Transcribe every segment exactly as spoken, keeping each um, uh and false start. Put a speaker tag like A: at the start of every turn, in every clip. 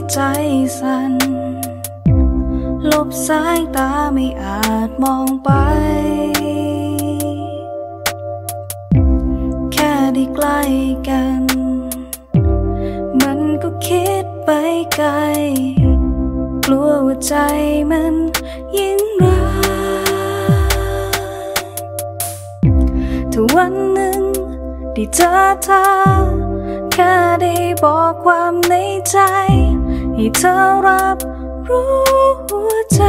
A: ใจสั่นลบสายตาไม่อาจมองไปแค่ได้ใกล้กันมันก็คิดไปไกลกลัวว่าใจมันยิ่งรักถ้าวันหนึ่งได้เจอเธอแค่ได้บอกความในใจให้เธอรับรู้หัวใจ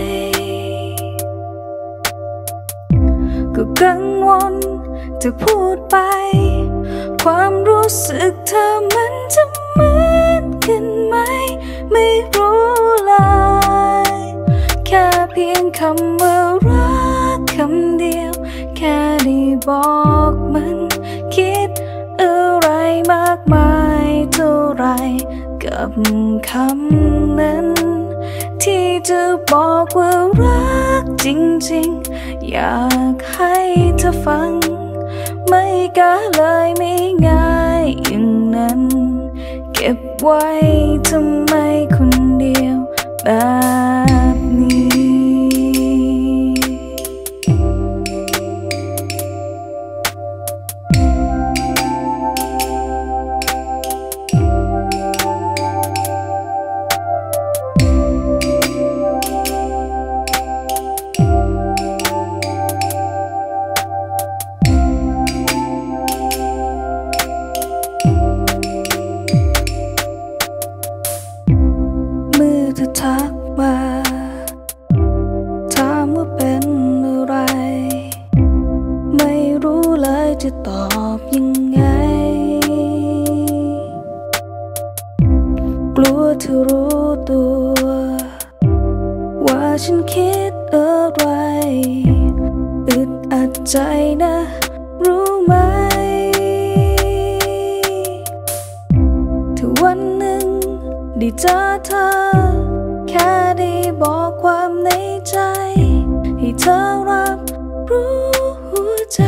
A: ก็กังวลจะพูดไปความรู้สึกเธอมันจะเหมือนกันไหมไม่รู้เลยแค่เพียงคำว่ารักคำเดียวแค่ได้บอกมันคิดอะไรมากมายเท่าไรกับคำนั้นที่จะบอกว่ารักจริงๆอยากให้เธอฟังไม่กล้าเลยไม่ง่ายอย่างนั้นเก็บไว้ทำไมคนเดียวแบบนี้เธอทักมาถามว่าเป็นอะไรไม่รู้เลยจะตอบยังไงกลัวเธอรู้ตัวว่าฉันคิดอะไรอึดอัดใจนะรู้ไหมถ้าวันหนึ่งได้เจอเธอแค่ได้บอกความในใจให้เธอรับรู้หัวใจ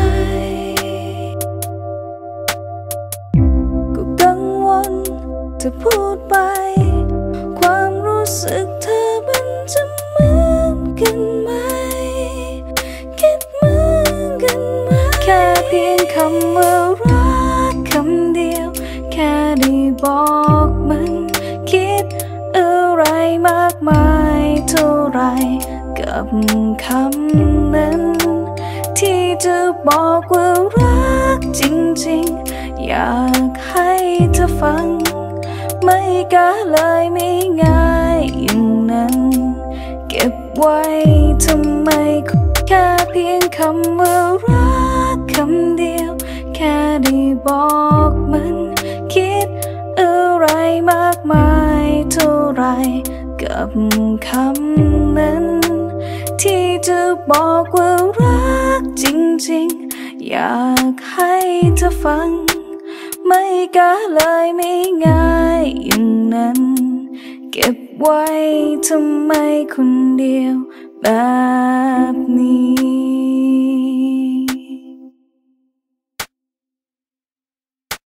A: ก็กังวลจะพูดไปความรู้สึกเธอมันจะเหมือนกันไหมคิดเหมือนกันไหมแค่เพียงคำว่ารักคำเดียวแค่ได้บอกมันคิดอะไรมากมายเท่าไรกับคำนั้นที่จะบอกว่ารักจริงๆอยากให้เธอฟังไม่กล้าเลยไม่ง่ายอย่างนั้นเก็บไว้ทำไมแค่เพียงคำว่ารักคำเดียวแค่ได้บอกมันคิดอะไรมากมายเท่าไรกับคำนั้นที่จะบอกว่ารักจริงๆอยากให้เธอฟังไม่กล้าเลยไม่ง่ายอย่างนั้นเก็บไว้ทำไมคนเดียวแบบ